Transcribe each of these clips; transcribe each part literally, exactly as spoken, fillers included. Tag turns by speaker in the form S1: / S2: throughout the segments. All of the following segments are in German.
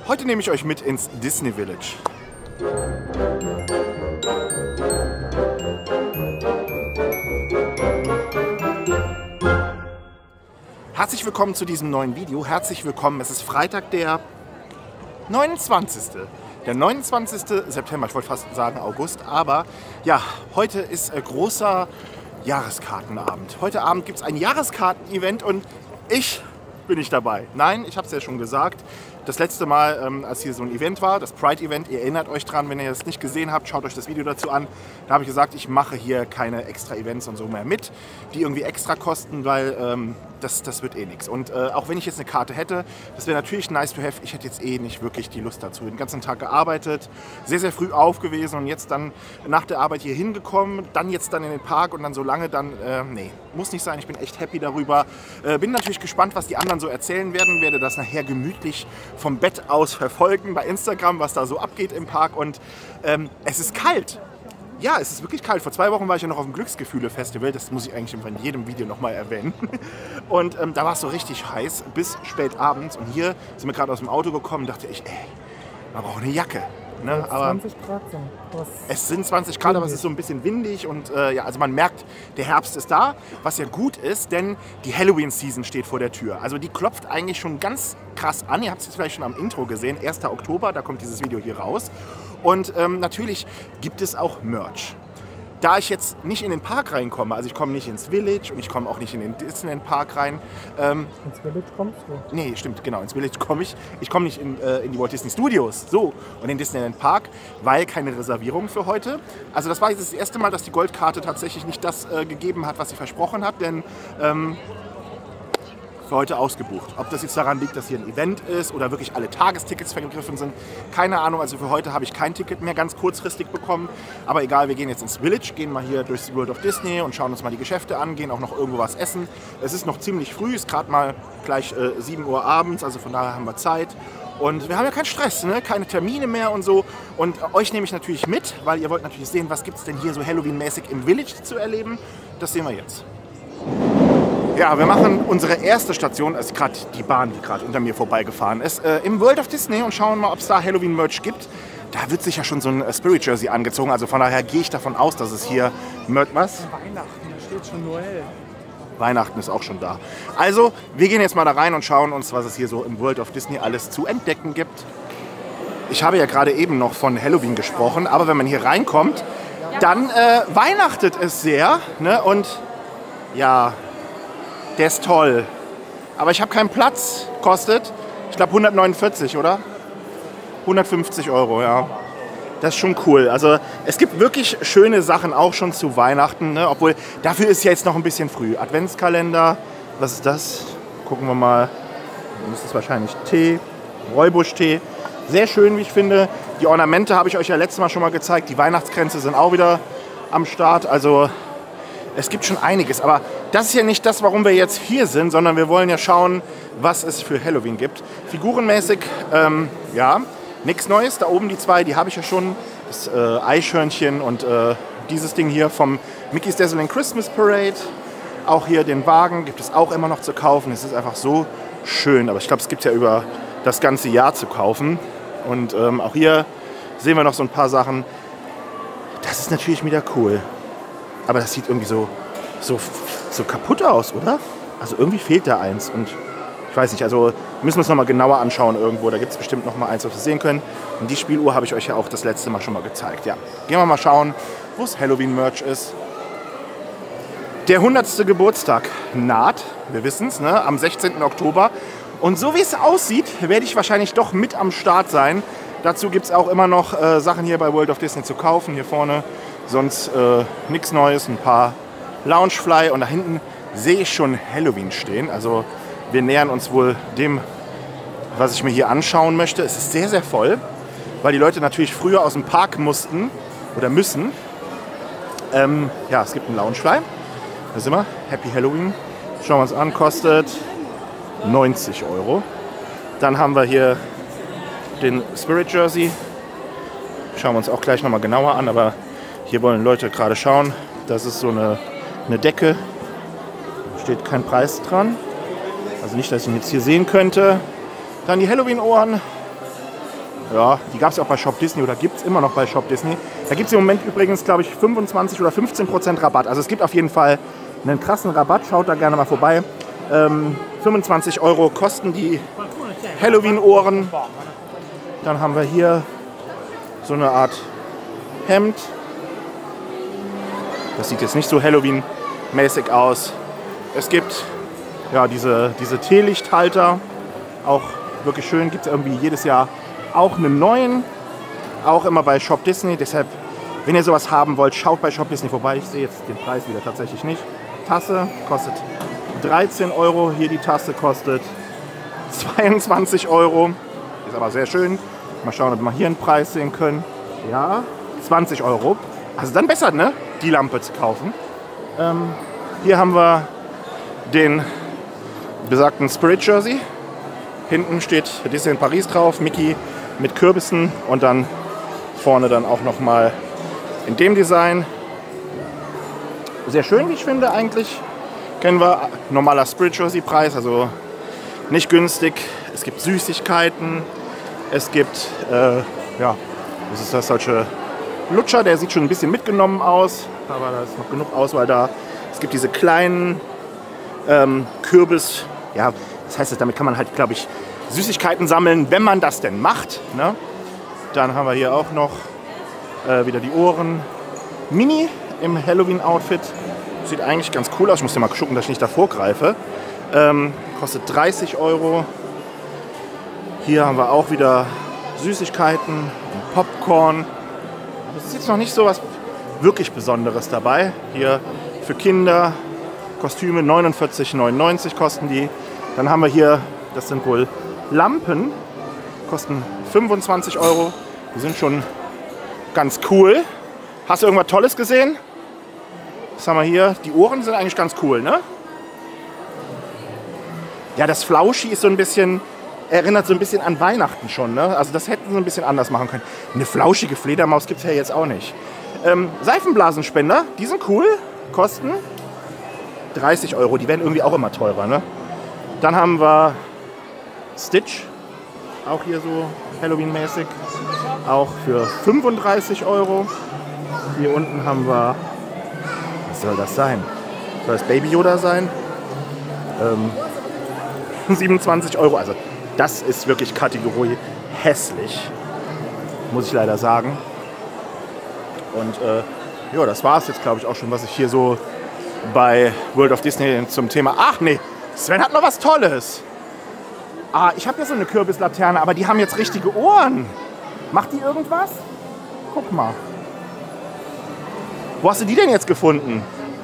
S1: Heute nehme ich euch mit ins Disney Village. Herzlich willkommen zu diesem neuen Video. Herzlich willkommen. Es ist Freitag, der neunundzwanzigste Der neunundzwanzigste September. Ich wollte fast sagen August. Aber ja, heute ist äh, großer Jahreskartenabend. Heute Abend gibt es ein Jahreskarten-Event und ich bin nicht dabei. Nein, ich habe es ja schon gesagt. Das letzte Mal, ähm, als hier so ein Event war, das Pride-Event, ihr erinnert euch dran, wenn ihr das nicht gesehen habt, schaut euch das Video dazu an. Da habe ich gesagt, ich mache hier keine extra Events und so mehr mit, die irgendwie extra kosten, weil ähm, das, das wird eh nichts. Und äh, auch wenn ich jetzt eine Karte hätte, das wäre natürlich nice to have. Ich hätte jetzt eh nicht wirklich die Lust dazu. Den ganzen Tag gearbeitet, sehr, sehr früh aufgewesen und jetzt dann nach der Arbeit hier hingekommen, dann jetzt dann in den Park und dann so lange dann, äh, nee, muss nicht sein. Ich bin echt happy darüber. Äh, bin natürlich gespannt, was die anderen so erzählen werden, werde das nachher gemütlich vom Bett aus verfolgen bei Instagram, was da so abgeht im Park. Und ähm, es ist kalt. Ja, es ist wirklich kalt. Vor zwei Wochen war ich ja noch auf dem Glücksgefühle-Festival. Das muss ich eigentlich in jedem Video nochmal erwähnen. Und ähm, da war es so richtig heiß bis spät abends. Und hier sind wir gerade aus dem Auto gekommen und dachte ich, ey, man braucht eine Jacke. Ne? Aber
S2: zwanzig Grad sind.
S1: Es sind zwanzig Grad, aber es ist so ein bisschen windig und äh, ja, also man merkt, der Herbst ist da, was ja gut ist, denn die Halloween-Season steht vor der Tür. Also die klopft eigentlich schon ganz krass an. Ihr habt es jetzt vielleicht schon am Intro gesehen, erster Oktober, da kommt dieses Video hier raus. Und ähm, natürlich gibt es auch Merch. Da ich jetzt nicht in den Park reinkomme, also ich komme nicht ins Village und ich komme auch nicht in den Disneyland Park rein. Ähm,
S2: ins Village kommst du?
S1: Nee, stimmt, genau, ins Village komme ich. Ich komme nicht in, äh, in die Walt Disney Studios, so, und in den Disneyland Park, weil keine Reservierung für heute. Also das war jetzt das erste Mal, dass die Goldkarte tatsächlich nicht das äh, gegeben hat, was sie versprochen hat, denn ähm, für heute ausgebucht. Ob das jetzt daran liegt, dass hier ein Event ist oder wirklich alle Tagestickets vergriffen sind, keine Ahnung. Also für heute habe ich kein Ticket mehr ganz kurzfristig bekommen. Aber egal, wir gehen jetzt ins Village, gehen mal hier durchs World of Disney und schauen uns mal die Geschäfte an, gehen auch noch irgendwo was essen. Es ist noch ziemlich früh, ist gerade mal gleich äh, sieben Uhr abends, also von daher haben wir Zeit. Und wir haben ja keinen Stress, ne? Keine Termine mehr und so. Und äh, euch nehme ich natürlich mit, weil ihr wollt natürlich sehen, was gibt es denn hier so Halloween-mäßig im Village zu erleben. Das sehen wir jetzt. Ja, wir machen unsere erste Station, das ist gerade die Bahn, die gerade unter mir vorbeigefahren ist, äh, im World of Disney und schauen mal, ob es da Halloween-Merch gibt. Da wird sich ja schon so ein äh, Spirit-Jersey angezogen, also von daher gehe ich davon aus, dass es hier Merch... Was?
S2: Weihnachten, da steht schon Noel.
S1: Weihnachten ist auch schon da. Also, wir gehen jetzt mal da rein und schauen uns, was es hier so im World of Disney alles zu entdecken gibt. Ich habe ja gerade eben noch von Halloween gesprochen, aber wenn man hier reinkommt, dann äh, weihnachtet es sehr, ne? Und ja... Der ist toll. Aber ich habe keinen Platz. Kostet, ich glaube, hundertneunundvierzig, oder? hundertfünfzig Euro, ja. Das ist schon cool. Also es gibt wirklich schöne Sachen auch schon zu Weihnachten. Ne? Obwohl, dafür ist ja jetzt noch ein bisschen früh. Adventskalender. Was ist das? Gucken wir mal. Das ist wahrscheinlich Tee. Räubusch-Tee. Sehr schön, wie ich finde. Die Ornamente habe ich euch ja letztes Mal schon mal gezeigt. Die Weihnachtskränze sind auch wieder am Start. Also es gibt schon einiges, aber das ist ja nicht das, warum wir jetzt hier sind, sondern wir wollen ja schauen, was es für Halloween gibt. Figurenmäßig, ähm, ja, nichts Neues. Da oben die zwei, die habe ich ja schon. Das äh, Eichhörnchen und äh, dieses Ding hier vom Mickey's Dazzling Christmas Parade. Auch hier den Wagen gibt es auch immer noch zu kaufen. Es ist einfach so schön, aber ich glaube, es gibt ja über das ganze Jahr zu kaufen. Und ähm, auch hier sehen wir noch so ein paar Sachen. Das ist natürlich wieder cool. Aber das sieht irgendwie so, so, so kaputt aus, oder? Also irgendwie fehlt da eins. Und ich weiß nicht, also müssen wir uns noch mal genauer anschauen irgendwo. Da gibt es bestimmt noch mal eins, was wir sehen können. Und die Spieluhr habe ich euch ja auch das letzte Mal schon mal gezeigt. Ja. Gehen wir mal schauen, wo es Halloween-Merch ist. Der hundertste Geburtstag naht, wir wissen es, ne? Am sechzehnten Oktober. Und so wie es aussieht, werde ich wahrscheinlich doch mit am Start sein. Dazu gibt es auch immer noch äh, Sachen hier bei World of Disney zu kaufen. Hier vorne sonst äh, nichts Neues, ein paar Loungefly und da hinten sehe ich schon Halloween stehen. Also wir nähern uns wohl dem, was ich mir hier anschauen möchte. Es ist sehr, sehr voll, weil die Leute natürlich früher aus dem Park mussten oder müssen. Ähm, ja, es gibt einen Loungefly. Da sind wir. Happy Halloween. Schauen wir uns an, kostet neunzig Euro. Dann haben wir hier den Spirit Jersey. Schauen wir uns auch gleich nochmal genauer an, aber hier wollen Leute gerade schauen. Das ist so eine, eine Decke. Da steht kein Preis dran. Also nicht, dass ich ihn jetzt hier sehen könnte. Dann die Halloween-Ohren. Ja, die gab es ja auch bei Shop Disney oder gibt es immer noch bei Shop Disney. Da gibt es im Moment übrigens, glaube ich, fünfundzwanzig oder fünfzehn Prozent Rabatt. Also es gibt auf jeden Fall einen krassen Rabatt. Schaut da gerne mal vorbei. Ähm, fünfundzwanzig Euro kosten die Halloween-Ohren. Dann haben wir hier so eine Art Hemd. Das sieht jetzt nicht so Halloween-mäßig aus. Es gibt ja, diese, diese Teelichthalter. Auch wirklich schön. Gibt es irgendwie jedes Jahr auch einen neuen. Auch immer bei Shop Disney. Deshalb, wenn ihr sowas haben wollt, schaut bei Shop Disney vorbei. Ich sehe jetzt den Preis wieder tatsächlich nicht. Tasse kostet dreizehn Euro. Hier die Tasse kostet zweiundzwanzig Euro. Ist aber sehr schön. Mal schauen, ob wir hier einen Preis sehen können. Ja, zwanzig Euro. Also dann besser, ne? Die Lampe zu kaufen. Ähm, hier haben wir den besagten Spirit Jersey. Hinten steht Disney in Paris drauf, Mickey mit Kürbissen und dann vorne dann auch noch mal in dem Design. Sehr schön, wie ich finde eigentlich. Kennen wir, normaler Spirit Jersey Preis, also nicht günstig. Es gibt Süßigkeiten, es gibt, äh, ja, was ist das, solche Lutscher, der sieht schon ein bisschen mitgenommen aus, aber da ist noch genug Auswahl da. Es gibt diese kleinen ähm, Kürbis, ja, das heißt, damit kann man halt, glaube ich, Süßigkeiten sammeln, wenn man das denn macht. Ne? Dann haben wir hier auch noch äh, wieder die Ohren. Mini im Halloween-Outfit. Sieht eigentlich ganz cool aus. Ich muss ja mal gucken, dass ich nicht davor greife. Ähm, kostet dreißig Euro. Hier haben wir auch wieder Süßigkeiten und Popcorn. Das ist jetzt noch nicht so was wirklich Besonderes dabei. Hier für Kinder Kostüme neunundvierzig neunundneunzig kosten die. Dann haben wir hier, das sind wohl Lampen, kosten fünfundzwanzig Euro. Die sind schon ganz cool. Hast du irgendwas Tolles gesehen? Was haben wir hier? Die Ohren sind eigentlich ganz cool, ne? Ja, das Flauschi ist so ein bisschen, erinnert so ein bisschen an Weihnachten schon, ne? Also das hätten sie ein bisschen anders machen können. Eine flauschige Fledermaus gibt es ja jetzt auch nicht. Ähm, Seifenblasenspender, die sind cool, kosten dreißig Euro. Die werden irgendwie auch immer teurer, ne? Dann haben wir Stitch, auch hier so Halloween-mäßig, auch für fünfunddreißig Euro. Hier unten haben wir, was soll das sein? Soll das Baby Yoda sein? Ähm, siebenundzwanzig Euro, also das ist wirklich Kategorie hässlich, muss ich leider sagen. Und äh, ja, das war es jetzt, glaube ich, auch schon, was ich hier so bei World of Disney zum Thema... Ach nee, Sven hat noch was Tolles. Ah, ich habe ja so eine Kürbislaterne, aber die haben jetzt richtige Ohren. Macht die irgendwas? Guck mal. Wo hast du die denn jetzt gefunden?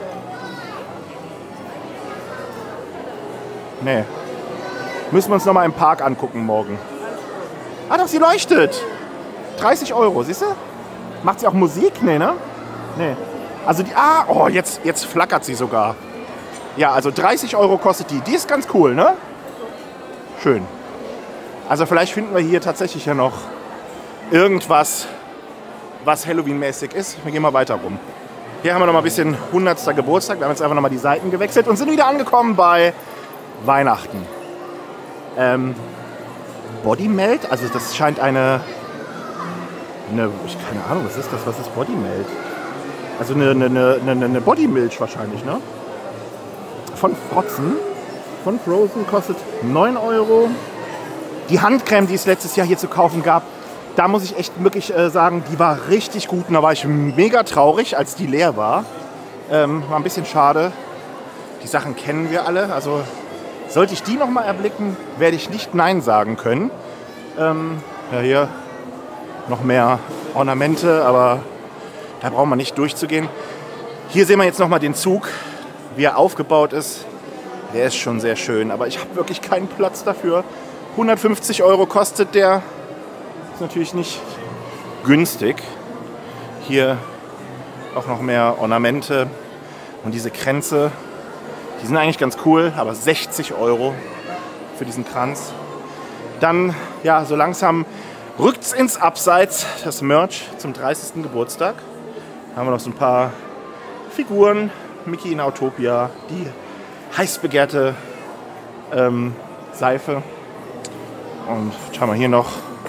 S1: Nee. Müssen wir uns noch mal im Park angucken morgen. Ah doch, sie leuchtet. dreißig Euro, siehst du? Macht sie auch Musik? Nee, ne? Nee. Also die... Ah, oh, jetzt, jetzt flackert sie sogar. Ja, also dreißig Euro kostet die. Die ist ganz cool, ne? Schön. Also vielleicht finden wir hier tatsächlich ja noch irgendwas, was Halloween-mäßig ist. Wir gehen mal weiter rum. Hier haben wir noch mal ein bisschen hundertsten Geburtstag. Wir haben jetzt einfach noch mal die Seiten gewechselt und sind wieder angekommen bei Weihnachten. Ähm, Bodymelt, also das scheint eine, eine, ich keine Ahnung, was ist das? Was ist Bodymelt? Also eine, eine, eine, eine Bodymilch wahrscheinlich, ne? Von Frotzen, von Frozen, kostet neun Euro. Die Handcreme, die es letztes Jahr hier zu kaufen gab, da muss ich echt wirklich äh, sagen, die war richtig gut. Und da war ich mega traurig, als die leer war. Ähm, war ein bisschen schade. Die Sachen kennen wir alle. Also sollte ich die noch mal erblicken, werde ich nicht Nein sagen können. Ähm, ja, hier noch mehr Ornamente, aber da braucht man nicht durchzugehen. Hier sehen wir jetzt noch mal den Zug, wie er aufgebaut ist. Der ist schon sehr schön, aber ich habe wirklich keinen Platz dafür. hundertfünfzig Euro kostet der. Ist natürlich nicht günstig. Hier auch noch mehr Ornamente und diese Kränze. Die sind eigentlich ganz cool, aber sechzig Euro für diesen Kranz. Dann, ja, so langsam rückt's ins Abseits, das Merch zum dreißigsten Geburtstag. Da haben wir noch so ein paar Figuren. Mickey in Autopia, die heiß begehrte ähm, Seife. Und schauen wir hier noch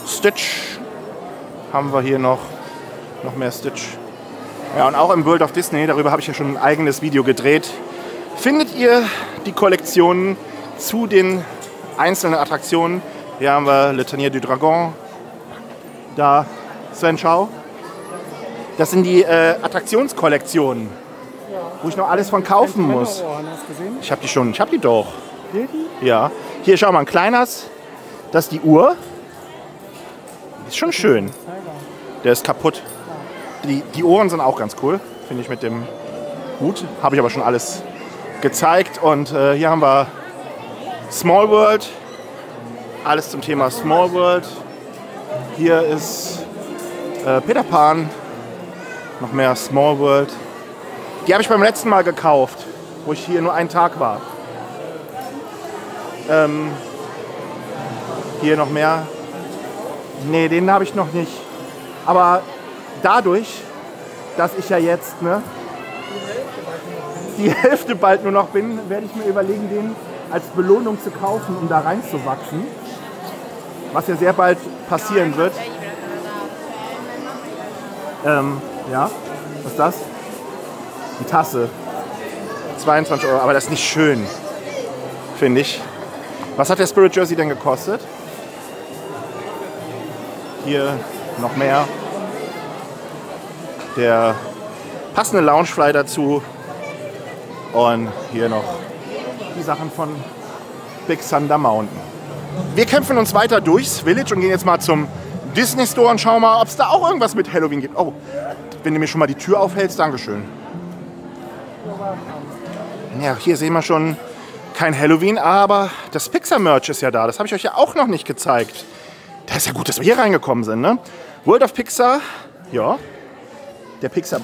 S1: Stitch haben wir hier noch. Noch mehr Stitch. Ja, und auch im World of Disney, darüber habe ich ja schon ein eigenes Video gedreht, findet ihr die Kollektionen zu den einzelnen Attraktionen. Hier haben wir Le Tanier du Dragon. Da, Sven, schau. Das sind die äh, Attraktionskollektionen, wo ich noch alles von kaufen muss. Ich habe die schon, ich habe die doch. Ja. Hier, schau mal, ein kleines. Das ist die Uhr. Ist schon schön. Der ist kaputt. Die, die Ohren sind auch ganz cool, finde ich, mit dem Hut. Habe ich aber schon alles gezeigt. Und äh, hier haben wir Small World. Alles zum Thema Small World. Hier ist äh, Peter Pan. Noch mehr Small World. Die habe ich beim letzten Mal gekauft, wo ich hier nur einen Tag war. Ähm, hier noch mehr. Nee, den habe ich noch nicht. Aber dadurch, dass ich ja jetzt ne, die Hälfte bald nur noch bin, werde ich mir überlegen, den als Belohnung zu kaufen, um da reinzuwachsen. Was ja sehr bald passieren wird. Ähm, ja, was ist das? Die Tasse. zweiundzwanzig Euro, aber das ist nicht schön, finde ich. Was hat der Spirit Jersey denn gekostet? Hier noch mehr. Der passende Loungefly dazu. Und hier noch die Sachen von Big Thunder Mountain. Wir kämpfen uns weiter durchs Village und gehen jetzt mal zum Disney Store und schauen mal, ob es da auch irgendwas mit Halloween gibt. Oh, wenn du mir schon mal die Tür aufhältst, Dankeschön. Ja, hier sehen wir schon kein Halloween, aber das Pixar-Merch ist ja da. Das habe ich euch ja auch noch nicht gezeigt. Da ist ja gut, dass wir hier reingekommen sind, ne? World of Pixar, ja. Der Pixar.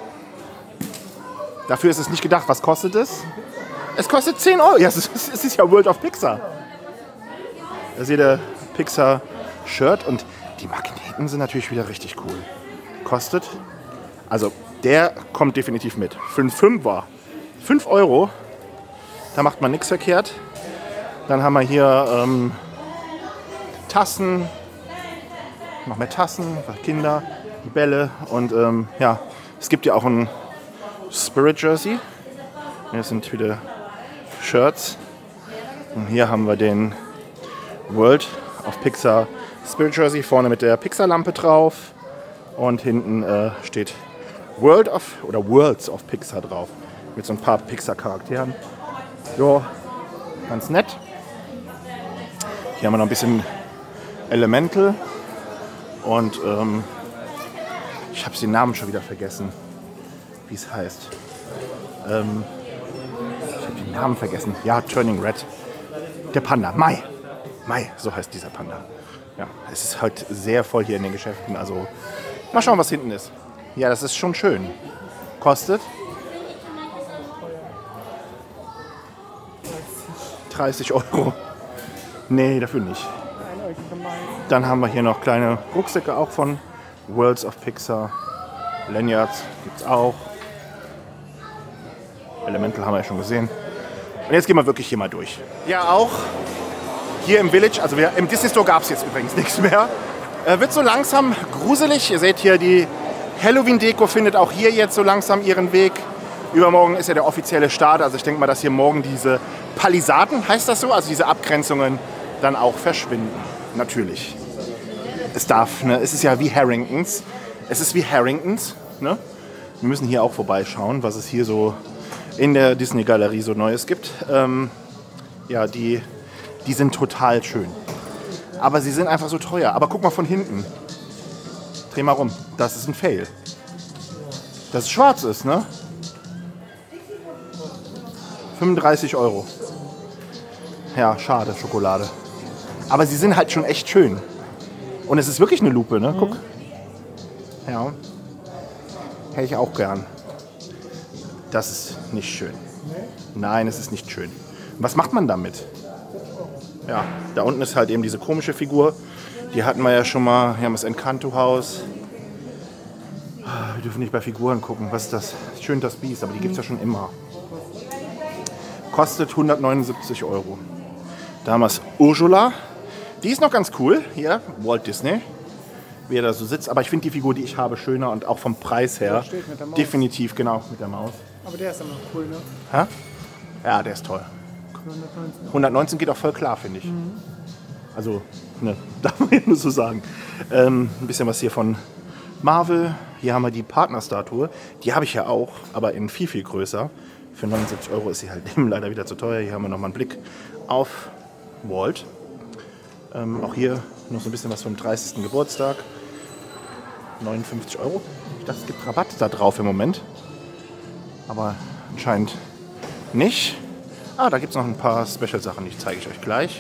S1: Dafür ist es nicht gedacht. Was kostet es? Es kostet zehn Euro. Ja, es ist, es ist ja World of Pixar. Da seht ihr Pixar-Shirt und die Magneten sind natürlich wieder richtig cool. Kostet, also der kommt definitiv mit. Für einen Fünfer. fünf Euro. Da macht man nichts verkehrt. Dann haben wir hier ähm, Tassen. Noch mehr Tassen für Kinder. Die Bälle. Und ähm, ja, es gibt ja auch ein Spirit Jersey. Das sind wieder Shirts. Und hier haben wir den World of Pixar Spirit Jersey. Vorne mit der Pixar-Lampe drauf. Und hinten äh, steht World of oder Worlds of Pixar drauf. Mit so ein paar Pixar-Charakteren. Jo, ganz nett. Hier haben wir noch ein bisschen Elemental. Und ähm, ich habe den Namen schon wieder vergessen, wie es heißt. Ähm, ich habe den Namen vergessen. Ja, Turning Red. Der Panda. Mai. Mai, so heißt dieser Panda. Ja, es ist halt sehr voll hier in den Geschäften. Also mal schauen, was hinten ist. Ja, das ist schon schön. Kostet dreißig Euro. Nee, dafür nicht. Dann haben wir hier noch kleine Rucksäcke auch von Worlds of Pixar. Lanyards gibt es auch. Elemental haben wir ja schon gesehen. Und jetzt gehen wir wirklich hier mal durch. Ja, auch hier im Village, also wir, im Disney Store gab es jetzt übrigens nichts mehr. Äh, wird so langsam gruselig. Ihr seht hier, die Halloween-Deko findet auch hier jetzt so langsam ihren Weg. Übermorgen ist ja der offizielle Start. Also ich denke mal, dass hier morgen diese Palisaden, heißt das so, also diese Abgrenzungen dann auch verschwinden. Natürlich. Es darf, ne? Es ist ja wie Harringtons. Es ist wie Harringtons, ne? Wir müssen hier auch vorbeischauen, was es hier so in der Disney-Galerie so Neues gibt. Ähm, ja, die, die sind total schön. Aber sie sind einfach so teuer. Aber guck mal von hinten. Dreh mal rum. Das ist ein Fail. Dass es schwarz ist, ne? fünfunddreißig Euro. Ja, schade, Schokolade. Aber sie sind halt schon echt schön. Und es ist wirklich eine Lupe, ne? Guck. Ja. Hätte ich auch gern. Das ist nicht schön. Nein, es ist nicht schön. Was macht man damit? Ja, da unten ist halt eben diese komische Figur. Die hatten wir ja schon mal. Hier haben wir das Encanto-Haus. Wir dürfen nicht bei Figuren gucken. Was ist das? Schön das Biest, aber die gibt es ja schon immer. Kostet hundertneunundsiebzig Euro. Da haben wir das Ursula. Die ist noch ganz cool. Hier, Walt Disney. Wie er da so sitzt. Aber ich finde die Figur, die ich habe, schöner und auch vom Preis her.
S2: Steht mit der Maus.
S1: Definitiv, genau, mit der Maus.
S2: Aber der ist immer noch cool, ne?
S1: Hä? Ja, der ist toll.
S2: hundertneunzehn.
S1: hundertneunzehn geht auch voll klar, finde ich. Mhm. Also, ne, darf man ja nur so sagen. Ähm, ein bisschen was hier von Marvel. Hier haben wir die Partnerstatue. Die habe ich ja auch, aber in viel, viel größer. Für neunundsiebzig Euro ist sie halt eben leider wieder zu teuer. Hier haben wir nochmal einen Blick auf Walt. Ähm, auch hier noch so ein bisschen was vom dreißigsten Geburtstag. neunundfünfzig Euro. Ich dachte, es gibt Rabatt da drauf im Moment. Aber anscheinend nicht. Ah, da gibt es noch ein paar Special-Sachen, die zeige ich euch gleich.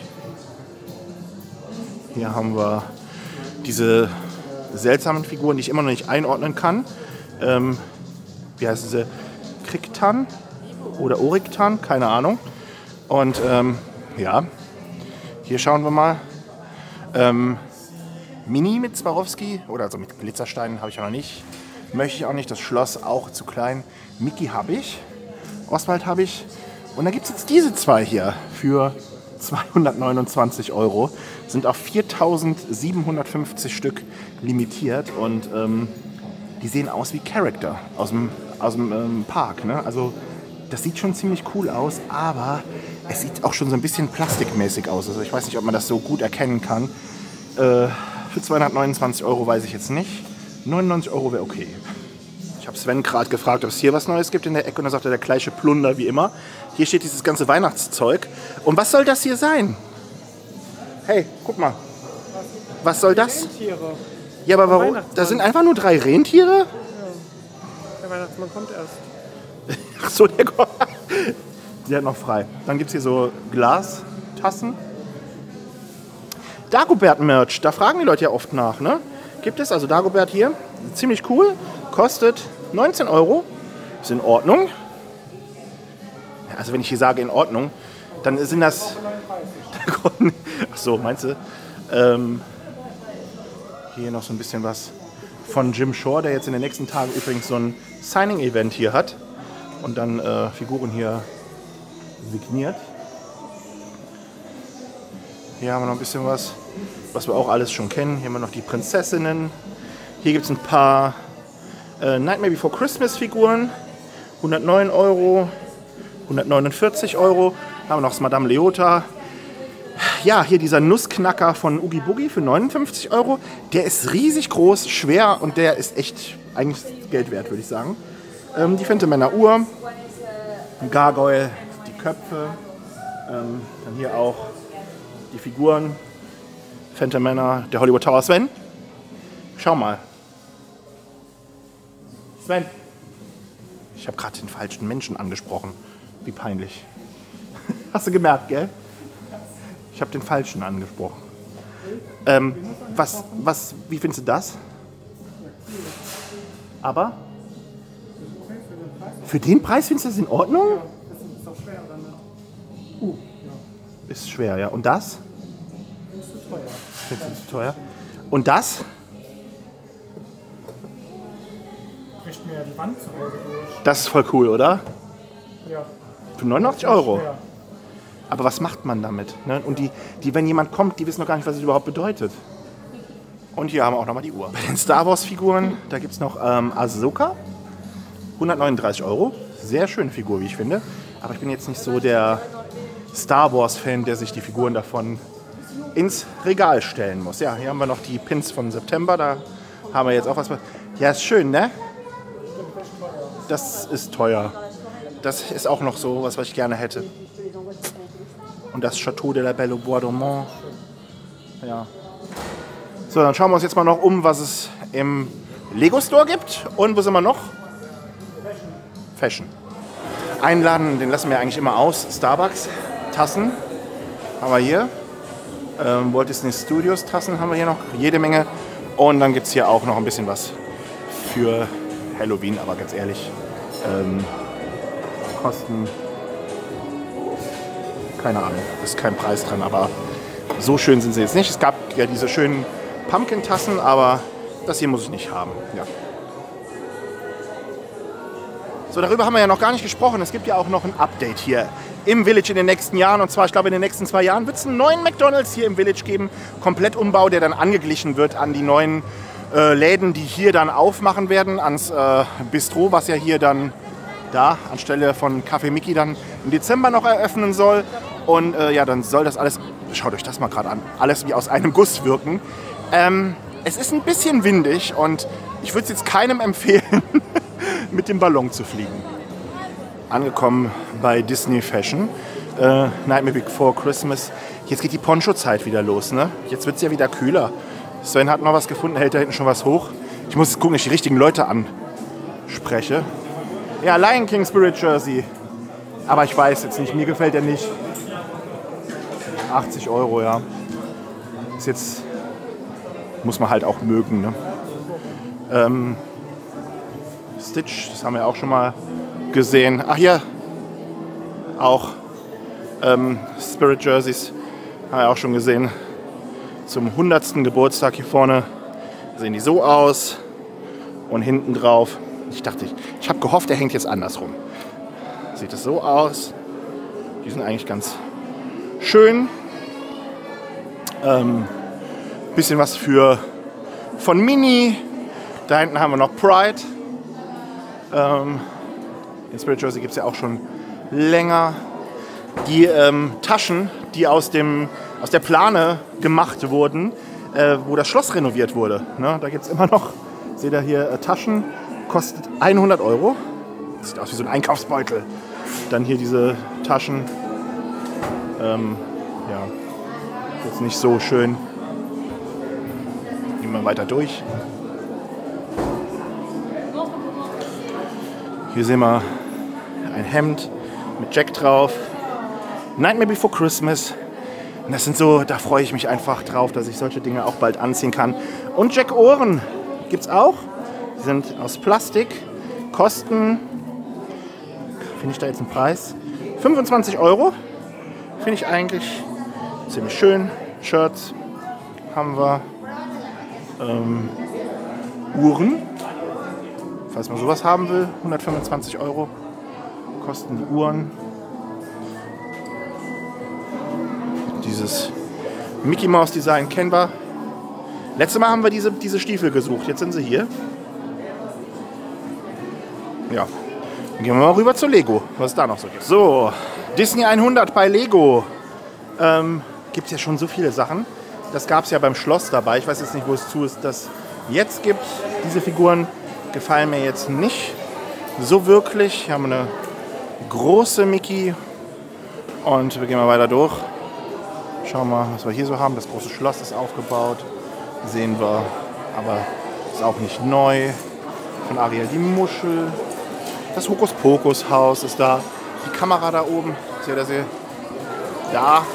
S1: Hier haben wir diese seltsamen Figuren, die ich immer noch nicht einordnen kann. Ähm, wie heißen sie? Kriktan oder Oriktan? Keine Ahnung. Und ähm, ja, hier schauen wir mal. Ähm, Mini mit Swarovski oder also mit Glitzersteinen habe ich auch noch nicht. Möchte ich auch nicht. Das Schloss auch zu klein. Mickey habe ich. Oswald habe ich. Und dann gibt es jetzt diese zwei hier für zweihundertneunundzwanzig Euro. Sind auf viertausendsiebenhundertfünfzig Stück limitiert. Und ähm, die sehen aus wie Charakter aus dem, aus dem ähm, Park. Ne? Also das sieht schon ziemlich cool aus, aber es sieht auch schon so ein bisschen plastikmäßig aus. Also ich weiß nicht, ob man das so gut erkennen kann. Äh, für zweihundertneunundzwanzig Euro weiß ich jetzt nicht. neunundneunzig Euro wäre okay. Ich habe Sven gerade gefragt, ob es hier was Neues gibt in der Ecke. Und er sagte, der gleiche Plunder wie immer. Hier steht dieses ganze Weihnachtszeug. Und was soll das hier sein? Hey, guck mal. Was soll das?
S2: Rentiere.
S1: Ja, aber warum? Da sind einfach nur drei Rentiere?
S2: Ja. Der Weihnachtsmann kommt erst.
S1: Ach so, der kommt. Der hat noch frei. Dann gibt es hier so Glastassen. Dagobert-Merch, da fragen die Leute ja oft nach, ne? Gibt es, also Dagobert hier, ziemlich cool, kostet neunzehn Euro, ist in Ordnung. Ja, also wenn ich hier sage in Ordnung, dann sind das... Ach so, meinst du? Ähm, hier noch so ein bisschen was von Jim Shore, der jetzt in den nächsten Tagen übrigens so ein Signing-Event hier hat und dann äh, Figuren hier signiert. Hier haben wir noch ein bisschen was, was wir auch alles schon kennen. Hier haben wir noch die Prinzessinnen. Hier gibt es ein paar äh, Nightmare Before Christmas Figuren. hundertneun Euro, hundertneunundvierzig Euro. Haben wir noch das Madame Leota. Ja, hier dieser Nussknacker von Oogie Boogie für neunundfünfzig Euro. Der ist riesig groß, schwer und der ist echt eigentlich Geld wert, würde ich sagen. Ähm, die Phantom-Männer Uhr. Ein Gargoyle, die Köpfe. Ähm, dann hier auch die Figuren, Phantom Männer, der Hollywood Tower. Sven, schau mal. Sven, ich habe gerade den falschen Menschen angesprochen. Wie peinlich. Hast du gemerkt, gell? Ich habe den falschen angesprochen. Ähm, was, was, wie findest du das? Aber? Für den Preis findest du das in Ordnung?
S2: Ja, das ist doch schwer, oder nicht? Uh, ja.
S1: Ist schwer, ja. Und das?
S2: Ist zu teuer.
S1: Findest du zu teuer? Und das?
S2: Bricht mir die Wand zu Hause durch.
S1: Das ist voll cool, oder?
S2: Ja.
S1: Für neunundachtzig Euro.
S2: Schwer.
S1: Aber was macht man damit? Ne? Und die, die, wenn jemand kommt, die wissen noch gar nicht, was es überhaupt bedeutet. Und hier haben wir auch nochmal die Uhr. Bei den Star Wars Figuren, da gibt es noch ähm, Ahsoka. hundertneununddreißig Euro. Sehr schöne Figur, wie ich finde. Aber ich bin jetzt nicht so der Star Wars Fan, der sich die Figuren davon ins Regal stellen muss. Ja, hier haben wir noch die Pins von September. Da haben wir jetzt auch was. Ja, ist schön, ne? Das ist teuer. Das ist auch noch so was, was ich gerne hätte. Und das Château de la Belle au Bois Dormant. Ja. So, dann schauen wir uns jetzt mal noch um, was es im Lego Store gibt. Und wo sind wir noch? Fashion. Einladen, den lassen wir eigentlich immer aus. Starbucks, Tassen haben wir hier. Ähm, Walt Disney Studios Tassen haben wir hier noch. Jede Menge. Und dann gibt es hier auch noch ein bisschen was für Halloween. Aber ganz ehrlich, ähm, kosten... Keine Ahnung, ist kein Preis dran, aber so schön sind sie jetzt nicht. Es gab ja diese schönen Pumpkin-Tassen, aber das hier muss ich nicht haben. Ja. So, darüber haben wir ja noch gar nicht gesprochen. Es gibt ja auch noch ein Update hier im Village in den nächsten Jahren. Und zwar, ich glaube, in den nächsten zwei Jahren wird es einen neuen McDonald's hier im Village geben. Komplettumbau, der dann angeglichen wird an die neuen äh, Läden, die hier dann aufmachen werden. Ans äh, Bistro, was ja hier dann da anstelle von Café Mickey dann im Dezember noch eröffnen soll. Und äh, ja, dann soll das alles, schaut euch das mal gerade an, alles wie aus einem Guss wirken. Ähm, es ist ein bisschen windig und ich würde es jetzt keinem empfehlen, mit dem Ballon zu fliegen. Angekommen bei Disney Fashion, äh, Nightmare Before Christmas. Jetzt geht die Poncho-Zeit wieder los, ne? Jetzt wird es ja wieder kühler. Sven hat noch was gefunden, hält da hinten schon was hoch. Ich muss jetzt gucken, dass ich die richtigen Leute anspreche. Ja, Lion King Spirit Jersey. Aber ich weiß jetzt nicht, mir gefällt der nicht. achtzig Euro, ja. Ist jetzt, muss man halt auch mögen, ne? Ähm, Stitch, das haben wir auch schon mal gesehen. Ach ja, auch ähm, Spirit Jerseys haben wir auch schon gesehen. Zum hundertsten Geburtstag hier vorne sehen die so aus und hinten drauf. Ich dachte, ich, ich habe gehofft, der hängt jetzt andersrum. Sieht es so aus. Die sind eigentlich ganz schön. Ähm, bisschen was für von Mini. Da hinten haben wir noch Pride. Ähm, den Spirit Jersey gibt es ja auch schon länger. Die ähm, Taschen, die aus, dem, aus der Plane gemacht wurden, äh, wo das Schloss renoviert wurde. Ne? Da gibt es immer noch, seht ihr hier, äh, Taschen, kostet hundert Euro. Das sieht aus wie so ein Einkaufsbeutel. Dann hier diese Taschen. Ähm, ja, jetzt nicht so schön. Gehen wir weiter durch. Hier sehen wir ein Hemd mit Jack drauf. Nightmare Before Christmas. Und das sind so, da freue ich mich einfach drauf, dass ich solche Dinge auch bald anziehen kann. Und Jack Ohren gibt es auch. Die sind aus Plastik. Kosten, finde ich da jetzt einen Preis? fünfundzwanzig Euro. Finde ich eigentlich ziemlich schön. Shirts haben wir. Ähm, Uhren. Falls man sowas haben will, hundertfünfundzwanzig Euro kosten die Uhren. Dieses Mickey Mouse Design kennen wir. Letztes Mal haben wir diese, diese Stiefel gesucht, jetzt sind sie hier. Ja, dann gehen wir mal rüber zu Lego, was es da noch so gibt. So, Disney hundert bei Lego. Ähm, gibt es ja schon so viele Sachen. Das gab es ja beim Schloss dabei. Ich weiß jetzt nicht, wo es zu ist, das jetzt gibt. Diese Figuren gefallen mir jetzt nicht so wirklich. Hier haben wir eine große Mickey und wir gehen mal weiter durch. Schauen wir mal, was wir hier so haben. Das große Schloss ist aufgebaut, sehen wir, aber ist auch nicht neu. Von Ariel die Muschel. Das Hokuspokus-Haus ist da. Die Kamera da oben, seht ihr sie? Da.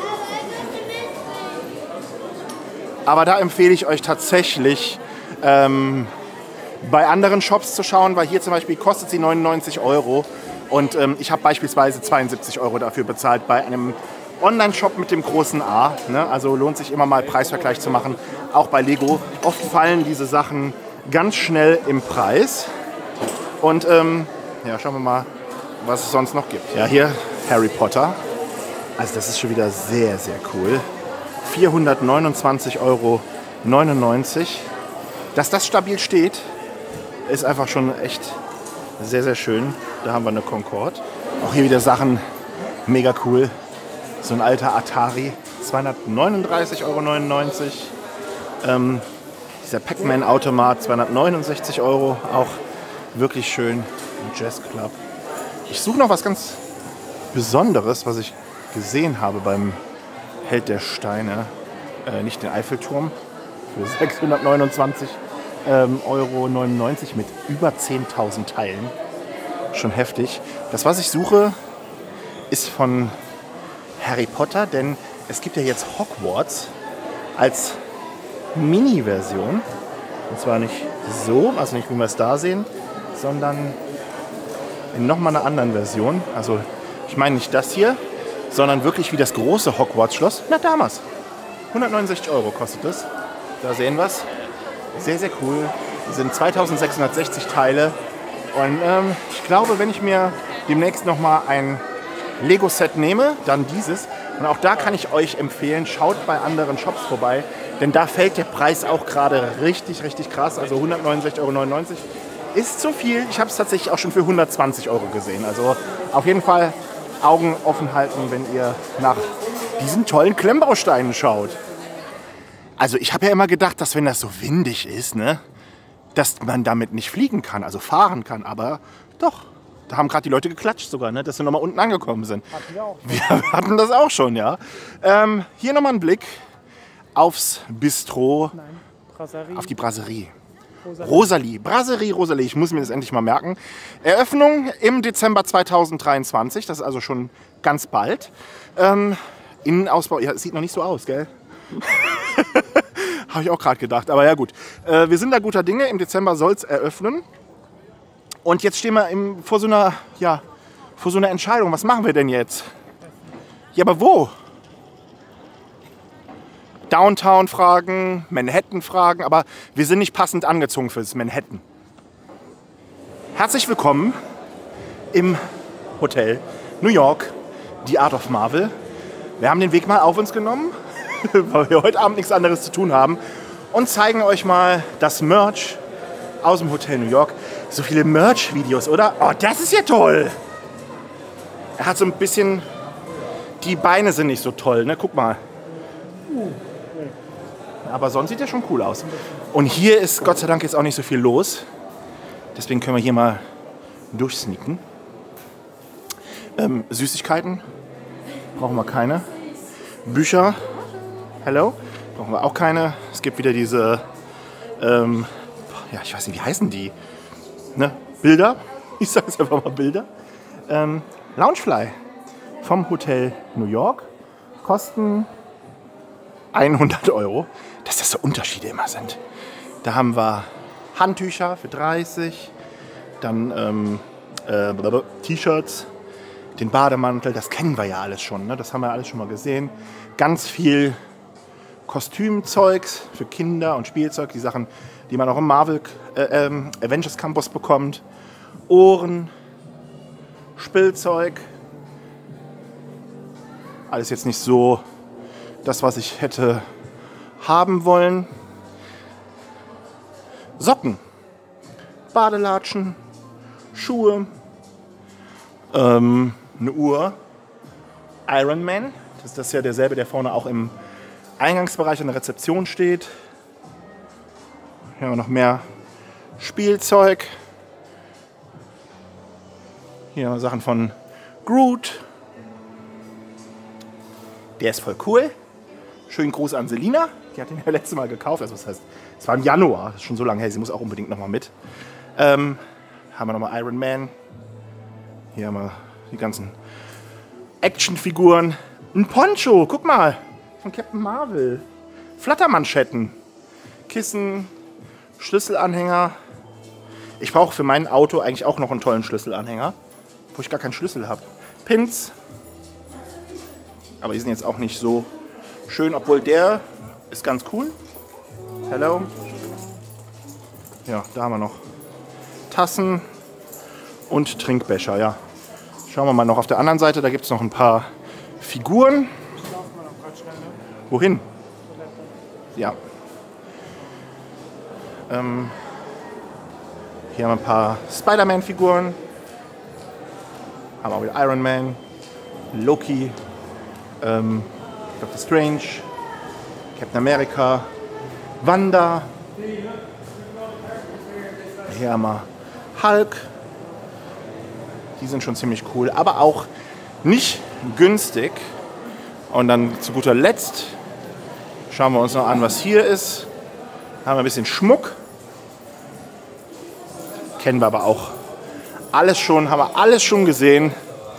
S1: Aber da empfehle ich euch tatsächlich, ähm, bei anderen Shops zu schauen, weil hier zum Beispiel kostet sie neunundneunzig Euro und ähm, ich habe beispielsweise zweiundsiebzig Euro dafür bezahlt bei einem Online-Shop mit dem großen A. Ne? Also lohnt sich immer mal Preisvergleich zu machen, auch bei Lego. Oft fallen diese Sachen ganz schnell im Preis und ähm, ja, schauen wir mal, was es sonst noch gibt. Ja, hier Harry Potter. Also das ist schon wieder sehr, sehr cool. vierhundertneunundzwanzig Euro neunundneunzig. Dass das stabil steht, ist einfach schon echt sehr, sehr schön. Da haben wir eine Concorde. Auch hier wieder Sachen mega cool. So ein alter Atari, zweihundertneununddreißig Euro neunundneunzig. Ähm, dieser Pac-Man-Automat, zweihundertneunundsechzig Euro. Auch wirklich schön. Ein Jazz Club. Ich suche noch was ganz Besonderes, was ich gesehen habe beim Held der Steine. Äh, nicht den Eiffelturm. Für sechshundertneunundzwanzig Euro neunundneunzig mit über zehntausend Teilen. Schon heftig. Das, was ich suche, ist von Harry Potter, denn es gibt ja jetzt Hogwarts als Mini-Version. Und zwar nicht so, also nicht wie wir es da sehen, sondern in nochmal einer anderen Version. Also ich meine nicht das hier, sondern wirklich wie das große Hogwarts-Schloss. Na, damals. hundertneunundsechzig Euro kostet es. Da sehen wir es. Sehr, sehr cool. Das sind zweitausendsechshundertsechzig Teile. Und ähm, ich glaube, wenn ich mir demnächst nochmal ein Lego-Set nehme, dann dieses. Und auch da kann ich euch empfehlen, schaut bei anderen Shops vorbei. Denn da fällt der Preis auch gerade richtig, richtig krass. Also hundertneunundsechzig Euro neunundneunzig ist zu viel. Ich habe es tatsächlich auch schon für hundertzwanzig Euro gesehen. Also auf jeden Fall Augen offen halten, wenn ihr nach diesen tollen Klemmbausteinen schaut. Also ich habe ja immer gedacht, dass wenn das so windig ist, ne, dass man damit nicht fliegen kann, also fahren kann. Aber doch, da haben gerade die Leute geklatscht sogar, ne, dass sie nochmal unten angekommen sind.
S2: Hatten wir auch.
S1: Wir hatten das auch schon, ja. Ähm, hier nochmal ein Blick aufs Bistro,
S2: Nein, Brasserie.
S1: auf die Brasserie.
S2: Rosalie.
S1: Rosalie, Brasserie Rosalie, ich muss mir das endlich mal merken. Eröffnung im Dezember zweitausenddreiundzwanzig, das ist also schon ganz bald. Ähm, Innenausbau, ja, es sieht noch nicht so aus, gell? Habe ich auch gerade gedacht, aber ja gut. Äh, wir sind da guter Dinge, im Dezember soll es eröffnen. Und jetzt stehen wir im, vor, so einer, ja, vor so einer Entscheidung, was machen wir denn jetzt? Ja, aber wo? Downtown-Fragen, Manhattan-Fragen, aber wir sind nicht passend angezogen fürs Manhattan. Herzlich willkommen im Hotel New York, The Art of Marvel. Wir haben den Weg mal auf uns genommen, weil wir heute Abend nichts anderes zu tun haben, und zeigen euch mal das Merch aus dem Hotel New York. So viele Merch-Videos, oder? Oh, das ist ja toll! Er hat so ein bisschen... Die Beine sind nicht so toll, ne? Guck mal. Aber sonst sieht er schon cool aus. Und hier ist Gott sei Dank jetzt auch nicht so viel los. Deswegen können wir hier mal durchsneaken. Ähm, Süßigkeiten brauchen wir keine. Bücher, hello, brauchen wir auch keine. Es gibt wieder diese, ähm, ja, ich weiß nicht, wie heißen die? Ne? Bilder. Ich sage es einfach mal Bilder. Ähm, Loungefly vom Hotel New York kosten hundert Euro. Dass das so Unterschiede immer sind. Da haben wir Handtücher für dreißig, dann ähm, äh, T-Shirts, den Bademantel, das kennen wir ja alles schon, ne? Das haben wir alles schon mal gesehen. Ganz viel Kostümzeugs für Kinder und Spielzeug, die Sachen, die man auch im Marvel äh, ähm, Avengers Campus bekommt. Ohren, Spielzeug. Alles jetzt nicht so das, was ich hätte haben wollen. Socken, Badelatschen, Schuhe, ähm, eine Uhr, Iron Man, das ist das ja derselbe, der vorne auch im Eingangsbereich an der Rezeption steht. Hier haben wir noch mehr Spielzeug. Hier haben wir Sachen von Groot. Der ist voll cool. Schönen Gruß an Selina. Die hat den ja letztes Mal gekauft. Also das heißt, es war im Januar. Das ist schon so lange her. Sie muss auch unbedingt nochmal mit. Ähm, haben wir nochmal Iron Man. Hier haben wir die ganzen Actionfiguren. Ein Poncho, guck mal. Von Captain Marvel. Flattermanschetten. Kissen. Schlüsselanhänger. Ich brauche für mein Auto eigentlich auch noch einen tollen Schlüsselanhänger. Wo ich gar keinen Schlüssel habe. Pins. Aber die sind jetzt auch nicht so schön, obwohl der ist ganz cool. Hello. Ja, da haben wir noch Tassen und Trinkbecher, ja. Schauen wir mal noch auf der anderen Seite, da gibt es noch ein paar Figuren. Wohin? Ja. Ähm, hier haben wir ein paar Spider-Man-Figuren. Haben wir auch wieder Iron Man, Loki, ähm, Doctor Strange, Captain America, Wanda. Hier haben wir Hulk. Die sind schon ziemlich cool, aber auch nicht günstig. Und dann zu guter Letzt schauen wir uns noch an, was hier ist. Haben wir ein bisschen Schmuck. Kennen wir aber auch alles schon, haben wir alles schon gesehen.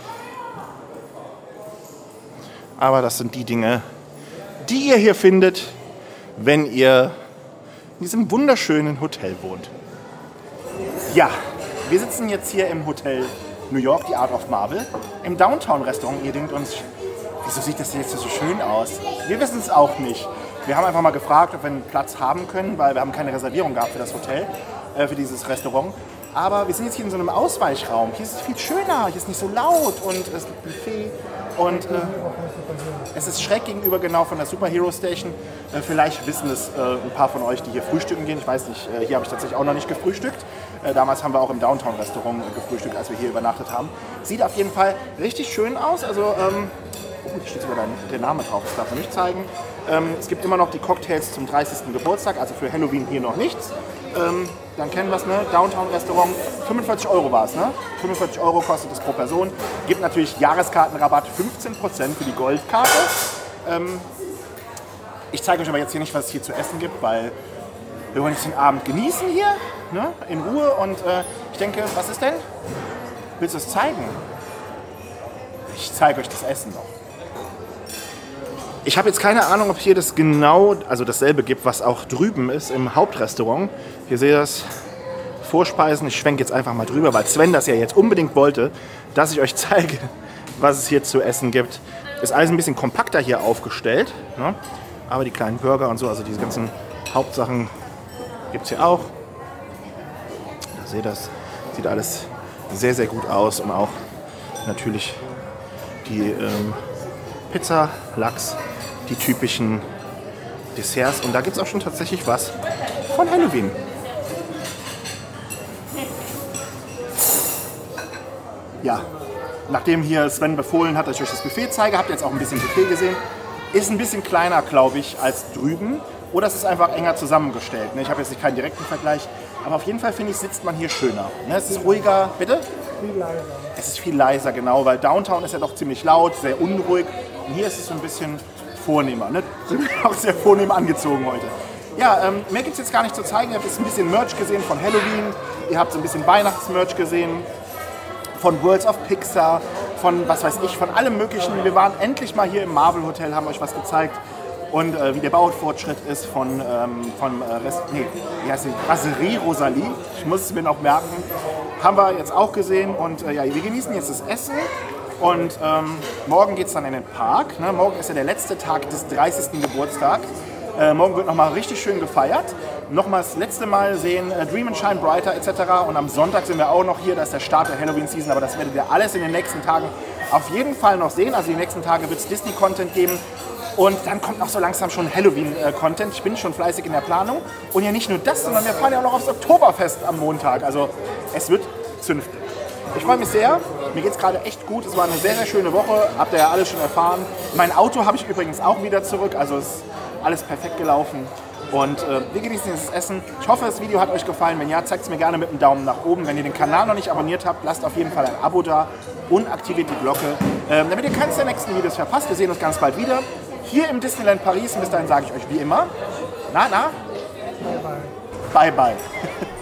S1: Aber das sind die Dinge, die ihr hier findet, wenn ihr in diesem wunderschönen Hotel wohnt. Ja, wir sitzen jetzt hier im Hotel New York, The Art of Marvel, im Downtown-Restaurant. Ihr denkt uns, wieso sieht das jetzt so schön aus? Wir wissen es auch nicht. Wir haben einfach mal gefragt, ob wir einen Platz haben können, weil wir haben keine Reservierung gehabt für das Hotel, äh, für dieses Restaurant. Aber wir sind jetzt hier in so einem Ausweichraum. Hier ist es viel schöner, hier ist nicht so laut und es ist ein Buffet. Und äh, es ist schräg gegenüber genau von der Superhero Station. Äh, vielleicht wissen es äh, ein paar von euch, die hier frühstücken gehen. Ich weiß nicht, äh, hier habe ich tatsächlich auch noch nicht gefrühstückt. Äh, damals haben wir auch im Downtown-Restaurant äh, gefrühstückt, als wir hier übernachtet haben. Sieht auf jeden Fall richtig schön aus. Also, ähm, oh, hier steht sogar der Name drauf, das darf man nicht zeigen. Ähm, es gibt immer noch die Cocktails zum dreißigsten Geburtstag, also für Halloween hier noch nichts. Ähm, dann kennen wir es, ne? Downtown-Restaurant, fünfundvierzig Euro war es, ne? fünfundvierzig Euro kostet es pro Person. Gibt natürlich Jahreskartenrabatt, fünfzehn Prozent für die Goldkarte. Ähm, ich zeige euch aber jetzt hier nicht, was es hier zu essen gibt, weil wir wollen jetzt den Abend genießen hier, ne? In Ruhe. Und äh, ich denke, was ist denn? Willst du es zeigen? Ich zeige euch das Essen noch. Ich habe jetzt keine Ahnung, ob hier das genau, also dasselbe gibt, was auch drüben ist im Hauptrestaurant. Hier seht ihr das, Vorspeisen. Ich schwenke jetzt einfach mal drüber, weil Sven das ja jetzt unbedingt wollte, dass ich euch zeige, was es hier zu essen gibt. Ist alles ein bisschen kompakter hier aufgestellt, ne? Aber die kleinen Burger und so, also diese ganzen Hauptsachen gibt es hier auch. Da seht ihr das, sieht alles sehr, sehr gut aus und auch natürlich die ähm, Pizza, Lachs, die typischen Desserts. Und da gibt es auch schon tatsächlich was von Halloween. Ja, nachdem hier Sven befohlen hat, dass ich euch das Buffet zeige, habt ihr jetzt auch ein bisschen Buffet gesehen. Ist ein bisschen kleiner, glaube ich, als drüben. Oder es ist einfach enger zusammengestellt. Ich habe jetzt nicht keinen direkten Vergleich. Aber auf jeden Fall, finde ich, sitzt man hier schöner. Es ist ruhiger. Bitte?
S2: Viel leiser. Es
S1: ist viel leiser, genau, weil Downtown ist ja doch ziemlich laut, sehr unruhig. Und hier ist es so ein bisschen vornehmer. Ne? Sind wir auch sehr vornehm angezogen heute. Ja, ähm, mehr gibt es jetzt gar nicht zu zeigen. Ihr habt jetzt ein bisschen Merch gesehen von Halloween. Ihr habt so ein bisschen Weihnachtsmerch gesehen. Von Worlds of Pixar. Von, was weiß ich, von allem Möglichen. Wir waren endlich mal hier im Marvel Hotel, haben euch was gezeigt. Und äh, wie der Baufortschritt ist von, ähm, von äh, Rest, nee, wie heißt die? Brasserie Rosalie. Ich muss es mir noch merken. Haben wir jetzt auch gesehen. Und äh, ja, wir genießen jetzt das Essen. Und ähm, morgen geht es dann in den Park. Ne? Morgen ist ja der letzte Tag des dreißigsten Geburtstags. Äh, morgen wird nochmal richtig schön gefeiert. Nochmal das letzte Mal sehen äh, Dream and Shine Brighter et cetera. Und am Sonntag sind wir auch noch hier. Das ist der Start der Halloween-Season. Aber das werdet ihr alles in den nächsten Tagen auf jeden Fall noch sehen. Also die nächsten Tage wird es Disney-Content geben. Und dann kommt noch so langsam schon Halloween-Content. Ich bin schon fleißig in der Planung. Und ja, nicht nur das, sondern wir fahren ja auch noch aufs Oktoberfest am Montag. Also es wird zünftig. Ich freue mich sehr. Mir geht es gerade echt gut. Es war eine sehr, sehr schöne Woche. Habt ihr ja alles schon erfahren. Mein Auto habe ich übrigens auch wieder zurück. Also es ist alles perfekt gelaufen. Und äh, wir genießen dieses Essen. Ich hoffe, das Video hat euch gefallen. Wenn ja, zeigt es mir gerne mit einem Daumen nach oben. Wenn ihr den Kanal noch nicht abonniert habt, lasst auf jeden Fall ein Abo da und aktiviert die Glocke, ähm, damit ihr keines der nächsten Videos verpasst. Wir sehen uns ganz bald wieder. Hier im Disneyland Paris. Und bis dahin sage ich euch wie immer, na, na,
S2: Bye, bye.
S1: bye, bye.